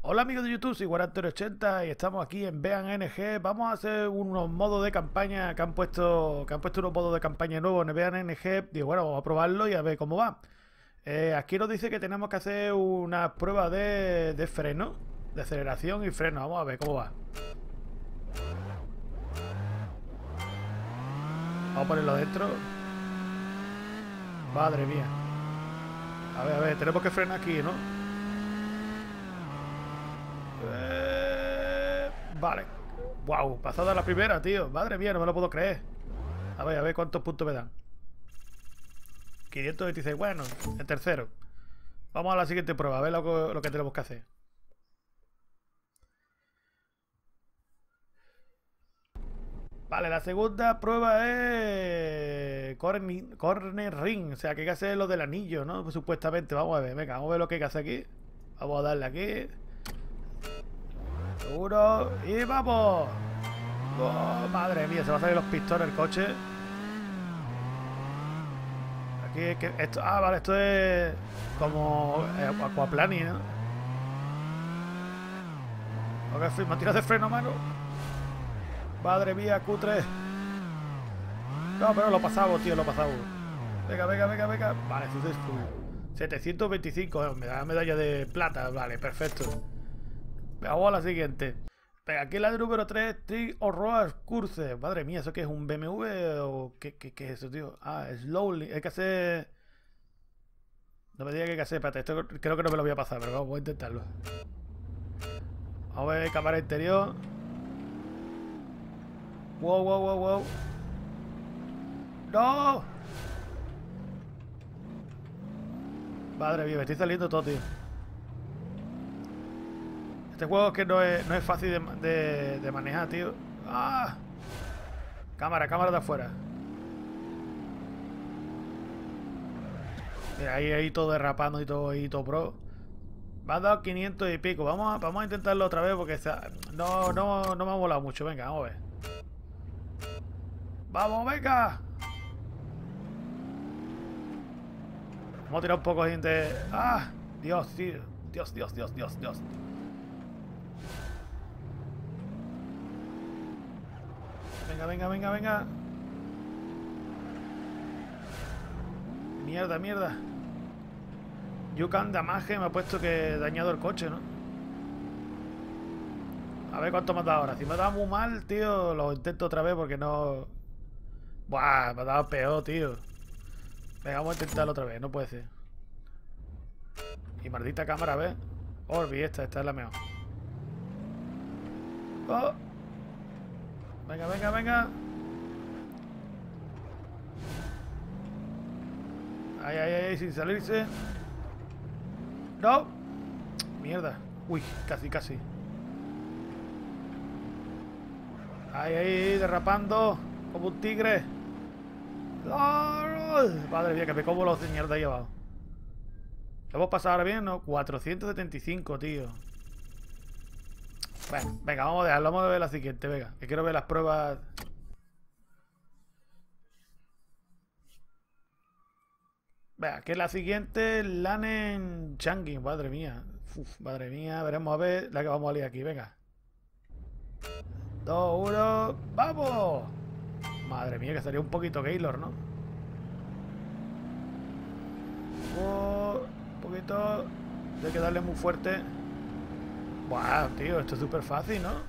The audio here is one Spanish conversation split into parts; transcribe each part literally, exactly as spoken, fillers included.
Hola amigos de YouTube, soy Guarantero ochenta y estamos aquí en Vean N G. Vamos a hacer unos modos de campaña que han puesto que han puesto unos modos de campaña nuevos en Vean N G. Digo, bueno, vamos a probarlo y a ver cómo va. Eh, aquí nos dice que tenemos que hacer una prueba de, de freno, de aceleración y freno. Vamos a ver cómo va. Vamos a ponerlo dentro. Madre mía. A ver, a ver, tenemos que frenar aquí, ¿no? Eh, vale. Wow, pasada la primera, tío. Madre mía, no me lo puedo creer. A ver, a ver cuántos puntos me dan. quinientos veintiséis. Bueno, el tercero. Vamos a la siguiente prueba, a ver lo que, lo que tenemos que hacer. Vale, la segunda prueba es corner, corner ring, o sea que hay que hacer lo del anillo, ¿no? Pues, supuestamente, vamos a ver, venga, vamos a ver lo que hay que hacer aquí. Vamos a darle aquí. Seguro. Y vamos. Oh, madre mía, se va a salir los pistones el coche. Aquí es que esto. Ah, vale, esto es como eh, aquaplaning, ¿no? Ok, me ha tirado de freno, mano. Madre mía, cutre. No, pero lo pasamos, tío, lo pasamos. Venga, venga, venga, venga. Vale, successful. setecientos veinticinco, me da medalla de plata. Vale, perfecto. Vamos a la siguiente. Venga, aquí la de número tres, Trick o Road Course. Madre mía, ¿eso qué es? ¿Un B M W o qué, qué, qué es eso, tío? Ah, slowly. Hay que hacer... No me diga que hay que hacer. Espérate, esto creo que no me lo voy a pasar, pero vamos, voy a intentarlo. Vamos a ver cámara interior. Wow, wow, wow, wow. ¡No! Madre mía, me estoy saliendo todo, tío. Este juego es que no es, no es fácil de, de, de manejar, tío. ¡Ah! Cámara, cámara de afuera. Mira, ahí, ahí todo derrapando y todo, y todo pro. Me has dado quinientos y pico. Vamos a, vamos a intentarlo otra vez porque está, no, no, no me ha molado mucho. Venga, vamos a ver. ¡Vamos, venga! Vamos a tirar un poco de... ¡Ah! Dios, tío. Dios, Dios, Dios, Dios, Dios. Venga, venga, venga, venga. Mierda, mierda. You can damage me ha puesto que he dañado el coche, ¿no? A ver cuánto me ha dado ahora. Si me ha dado muy mal, tío, lo intento otra vez porque no... Buah, me ha dado peor, tío. Venga, vamos a intentarlo otra vez, no puede ser. Y maldita cámara, a ver. Orbi, esta, esta es la mejor. Oh. Venga, venga, venga. Ay, ay, ay, sin salirse. No. Mierda. Uy, casi, casi. Ay, ay, derrapando. Como un tigre. ¡Oh! Madre mía, que me como los de mierda ahí abajo. ¿Lo hemos pasado ahora bien? No, cuatrocientos setenta y cinco, tío. Bueno, venga, vamos a dejarlo. Vamos a ver la siguiente, venga. Que quiero ver las pruebas. Venga, que la siguiente, Lanen Changin. Madre mía. Uf, madre mía. Veremos a ver la que vamos a liar aquí, venga. Dos, uno. ¡Vamos! Madre mía, que sería un poquito Gaylor, ¿no? Oh, un poquito. Hay que darle muy fuerte. Buah, tío, esto es súper fácil, ¿no?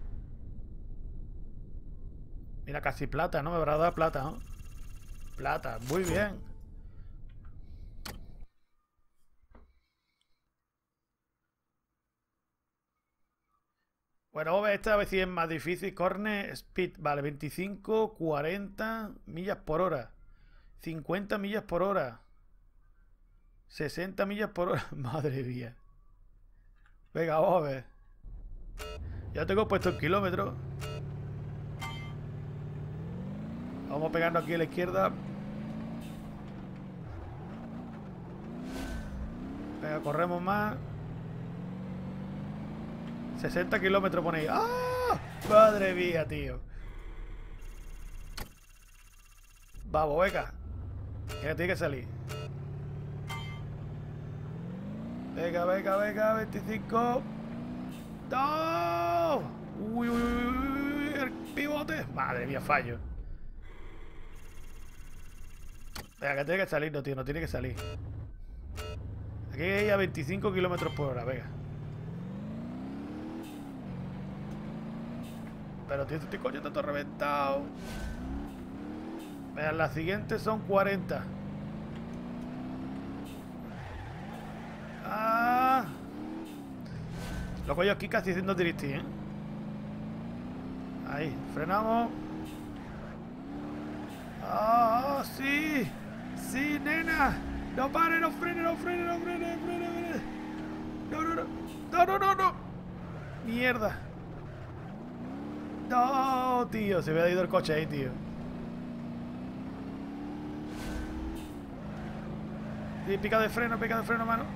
Mira, casi plata, ¿no? Me habrá dado plata, ¿no? Plata, muy bien. Bueno, vamos a ver esta, a ver si es más difícil. Corner Speed, vale, veinticinco, cuarenta millas por hora. cincuenta millas por hora. sesenta millas por hora. Madre mía. Venga, vamos a ver. Ya tengo puesto el kilómetro. Vamos pegando aquí a la izquierda. Venga, corremos más. sesenta kilómetros ponéis. ¡Ah! Madre mía, tío. Vamos, venga. Que tiene que salir. Venga, venga, venga, veinticinco. ¡No! Uy, uy, uy, uy, el pivote. Madre mía, fallo. Venga, que tiene que salir, no, tío, no tiene que salir. Aquí hay a veinticinco kilómetros por hora, venga. Pero tío, este coño está todo reventado. Venga, las siguientes son cuarenta. Ah. Loco, yo aquí casi haciendo drifting, ¿eh? Ahí, frenamos. ¡Ah, oh, sí! ¡Sí, nena! ¡No pare, no frene, no frene, no frene, frene, frene! ¡No, no, no! ¡No, no, no, no! ¡Mierda! ¡No, tío! Se me ha ido el coche ahí, tío. Sí, pica de freno, pica de freno, mano.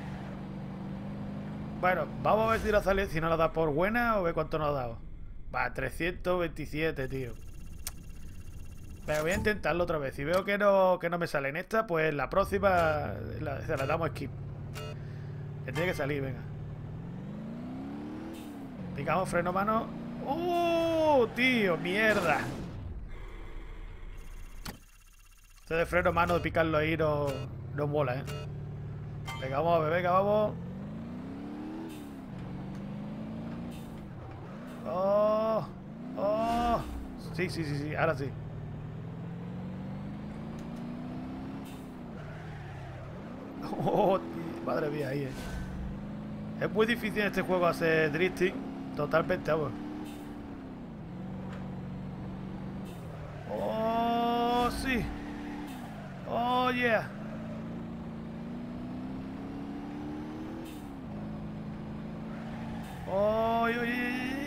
Bueno, vamos a ver si la sale, si no la da por buena o ve cuánto nos ha dado. Va, trescientos veintisiete, tío. Pero voy a intentarlo otra vez. Si veo que no, que no me sale en esta, pues la próxima la, se la damos skip. Que tiene que salir, venga. Picamos freno, mano. ¡Oh, tío! ¡Mierda! Este de freno, mano, de picarlo ahí no, no mola, ¿eh? Venga, vamos a ver, venga, vamos. ¡Oh! ¡Oh! Sí, sí, sí, sí, ahora sí. ¡Oh! Madre mía, ahí, eh. Es muy difícil en este juego hacer drifting. Totalmente, vamos. ¡Oh, sí! ¡Oh, yeah! ¡Oh, oh, oh!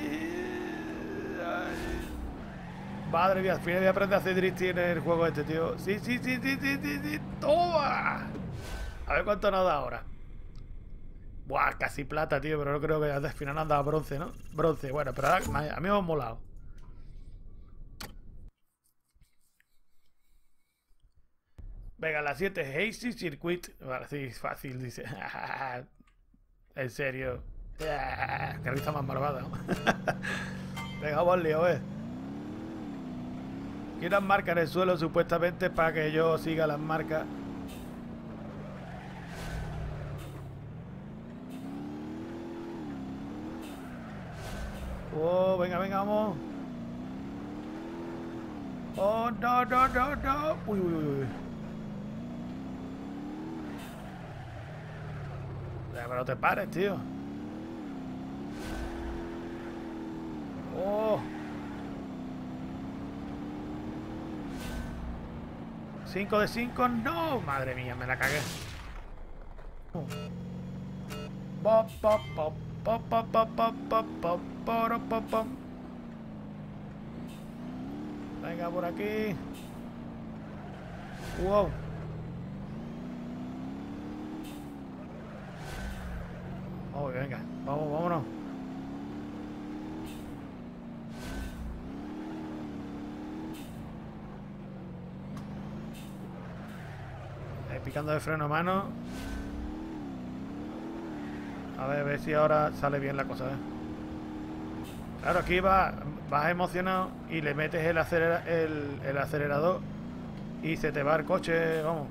Madre mía, al final voy a aprender a hacer drifting en el juego este, tío. Sí, sí, sí, sí, sí, sí, sí. ¡Toma! A ver cuánto nos da ahora. Buah, casi plata, tío, pero no creo que al final anda bronce, ¿no? Bronce, bueno, pero ahora, a mí me ha molado. Venga, la siete, Hazy Circuit. Vale, sí, fácil, dice. En serio. Qué risa más malvada, ¿no? Venga, vamos al lío, ¿ves? Quiero marcas en el suelo supuestamente para que yo siga las marcas. Oh, venga, venga, vamos. Oh, no, no, no, no. Uy, uy, uy, uy. Pero no te pares, tío. Oh. cinco de cinco, no. Madre mía, me la cagué. Pop, pop, pop, pop, pop, pop, pop, pop, pop, pop, pop, pop. Venga, por aquí. Wow. Oh, venga, vamos, vámonos. Ahí picando de freno a mano. A ver, a ver si ahora sale bien la cosa, ¿eh? Claro, aquí va, vas emocionado y le metes el, acelera, el, el acelerador y se te va el coche, vamos.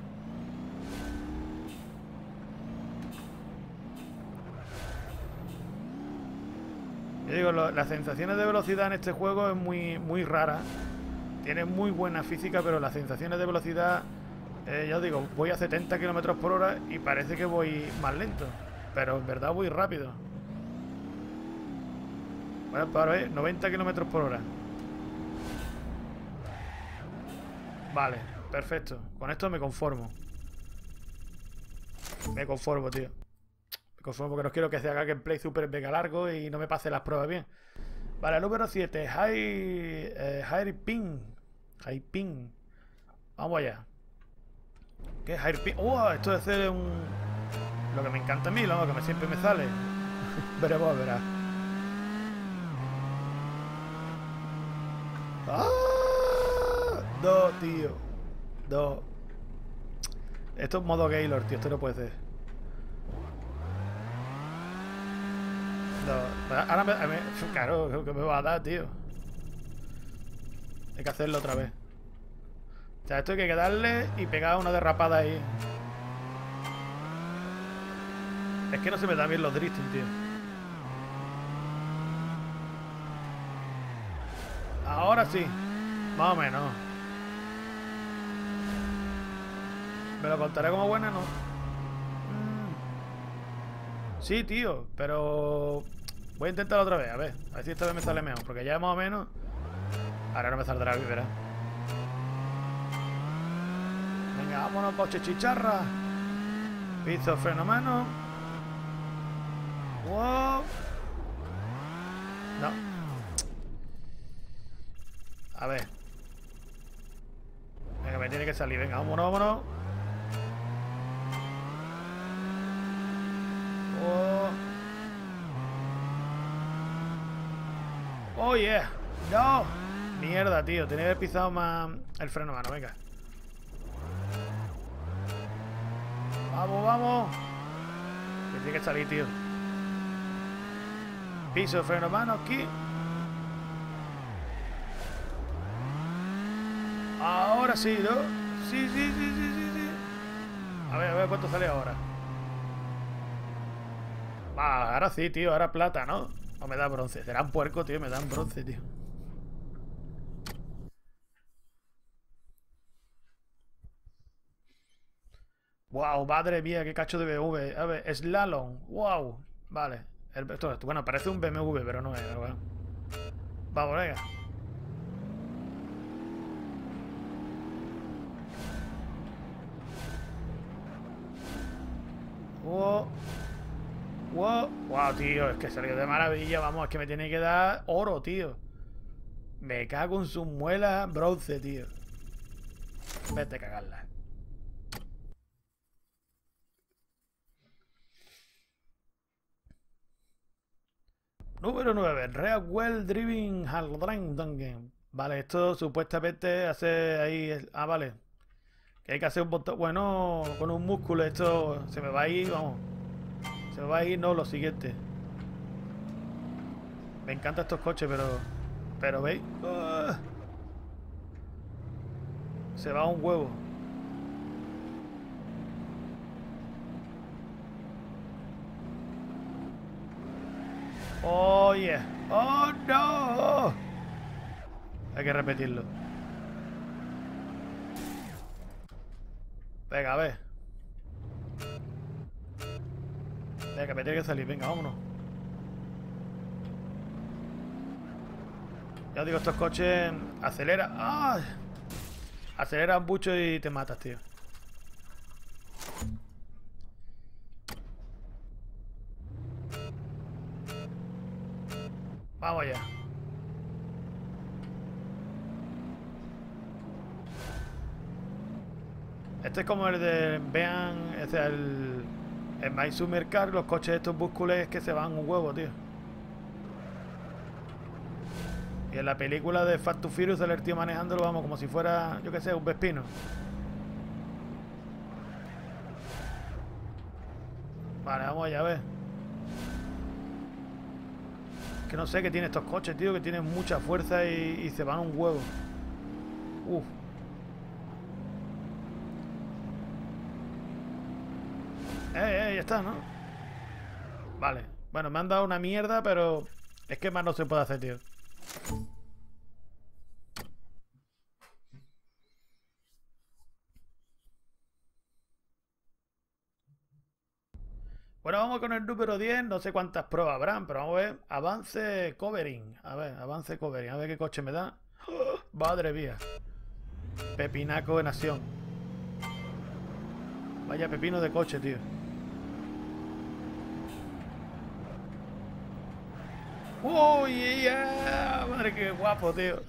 Yo digo, lo, las sensaciones de velocidad en este juego es muy, muy rara. Tiene muy buena física, pero las sensaciones de velocidad, eh, ya os digo, voy a setenta kilómetros por hora y parece que voy más lento. Pero en verdad voy rápido. Bueno, para ver, noventa kilómetros por hora. Vale, perfecto. Con esto me conformo. Me conformo, tío. Me conformo porque no quiero que se haga gameplay super mega largo y no me pase las pruebas bien. Vale, número siete. High, eh, high Ping. High Ping. Vamos allá. ¿Qué es High Ping? ¡Oh! Esto de hacer un... Lo que me encanta a mí, lo que me, siempre me sale. Veremos, verás. ¡Ah! No, tío. No. Esto es modo Gaylord, tío. Esto no puede ser. No, ahora me, me... Claro, que me va a dar, tío. Hay que hacerlo otra vez. O sea, esto hay que darle y pegar una derrapada ahí. Es que no se me dan bien los drifting, tío. Ahora sí. Más o menos. Me lo contaré como buena, ¿no? Mm. Sí, tío. Pero... voy a intentarlo otra vez. A ver. A ver si esta vez me sale mejor. Porque ya más o menos... Ahora no me saldrá, verás. Venga, vámonos, coche chicharra. Piso, freno, mano. Wow. No. A ver. Venga, me tiene que salir. Venga, vámonos, vámonos. Oh. Oh, yeah. No. Mierda, tío. Tenía que haber pisado más el freno mano. Venga. Vamos, vamos. Me tiene que salir, tío. Piso, freno mano aquí. Ahora sí, ¿no? Sí, sí, sí, sí, sí, sí. A ver, a ver cuánto sale ahora. Ah, ahora sí, tío. Ahora plata, ¿no? O me da bronce. Serán puerco, tío. Me dan bronce, tío. Wow, madre mía, qué cacho de B M W. A ver, slalom. Wow. Vale. El, esto, esto, bueno, parece un B M W, pero no es. Bueno. Vamos, venga. Wow. Wow. Wow, tío, es que salió de maravilla. Vamos, es que me tiene que dar oro, tío. Me cago en sus muelas bronce, tío. Vete a cagarla. Número nueve. Real Well Driving Haldring. Vale, esto supuestamente hace ahí... Ah, vale. Que hay que hacer un montón... Bueno, con un músculo esto se me va a ir, vamos. Se me va a ir, no, lo siguiente. Me encantan estos coches, pero... Pero, ¿veis? Uh, se va un huevo. Oh, yeah. Oh, no. Hay que repetirlo. Venga, a ver. Venga, me tiene que salir. Venga, vámonos. Ya os digo, estos coches aceleran. ¡Ah! Aceleran mucho y te matas, tío. Vamos allá. Este es como el de... Vean, este es el... En My Summer Car, los coches estos búscules que se van un huevo, tío. Y en la película de Fast to Furious sale el tío manejándolo, vamos, como si fuera, yo qué sé, un Vespino. Vale, vamos allá a ver. Que no sé qué tiene estos coches, tío, que tienen mucha fuerza y, y se van un huevo. Uf. Eh, eh, ya está, ¿no? Vale. Bueno, me han dado una mierda, pero es que más no se puede hacer, tío. Bueno, vamos con el número diez. No sé cuántas pruebas habrán, pero vamos a ver. Avance covering. A ver, avance covering. A ver qué coche me da. ¡Oh! Madre mía. Pepinaco de nación. Vaya pepino de coche, tío. ¡Uy, yeah! Madre, qué guapo, tío.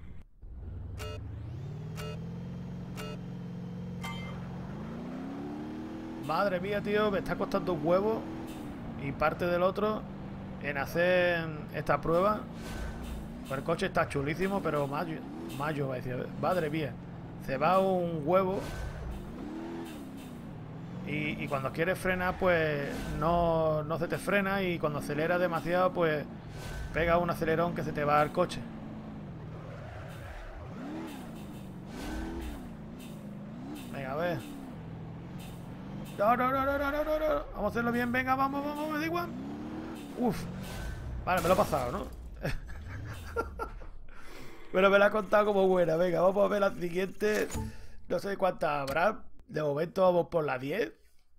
Madre mía, tío, me está costando un huevo y parte del otro en hacer esta prueba. Pues el coche está chulísimo, pero mayo, mayo va a decir, madre mía, se va un huevo Y, y cuando quieres frenar, pues no, no se te frena, y cuando aceleras demasiado, pues pega un acelerón que se te va al coche. Venga, a ver. No, no, no, no, no, no, no, no. Vamos a hacerlo bien, venga, vamos, vamos, me da igual. Uf. Vale, me lo he pasado, ¿no? Pero me la ha contado como buena. Venga, vamos a ver la siguiente. No sé cuántas habrá. De momento vamos por la diez.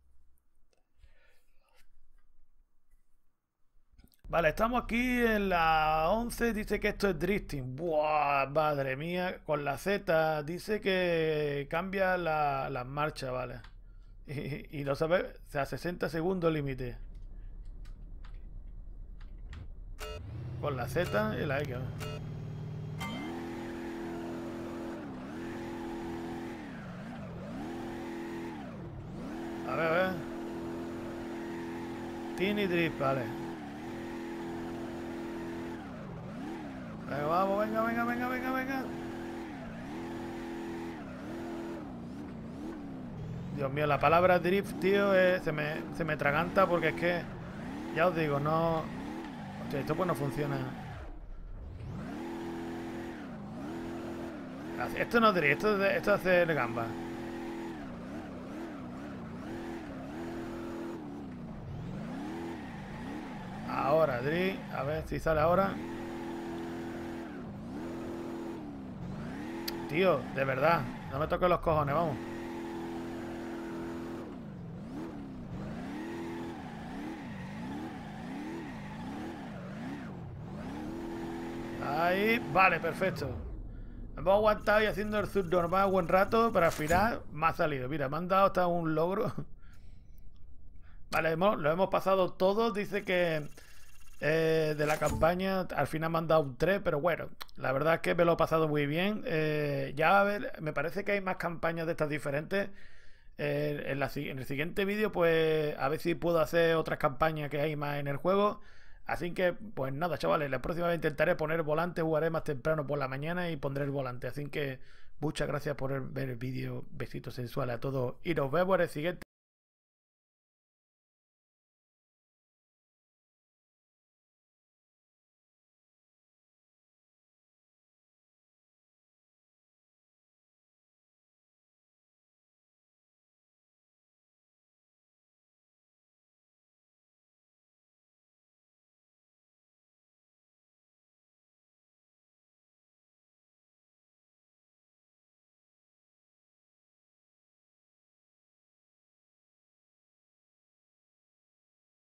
Vale, estamos aquí en la once. Dice que esto es drifting. Buah, madre mía. Con la Z dice que cambia la- las marchas, vale. Y, y no sabes, o sea, sesenta segundos límite. Con la Z y la X. A ver, a ver. Tiny Drift, vale. Venga, vamos, venga, venga, venga, venga, venga. Dios mío, la palabra drift, tío, eh, se, me, se me traganta porque es que, ya os digo, no... Hostia, esto pues no funciona. Esto no es drift, esto es, esto es hacer gamba. Ahora, drift, a ver si sale ahora. Tío, de verdad, no me toques los cojones, vamos. Ahí, vale, perfecto. Hemos aguantado y haciendo el subnormal buen rato, pero al final me ha salido. Mira, me han dado hasta un logro. Vale, hemos, lo hemos pasado todo. Dice que eh, de la campaña al final me han dado un tres, pero bueno, la verdad es que me lo he pasado muy bien. Eh, ya a ver, me parece que hay más campañas de estas diferentes. Eh, en, la, en el siguiente vídeo, pues a ver si puedo hacer otras campañas que hay más en el juego. Así que, pues nada, chavales, la próxima vez intentaré poner volante, jugaré más temprano por la mañana y pondré el volante. Así que muchas gracias por ver el vídeo. Besitos sensuales a todos y nos vemos en el siguiente.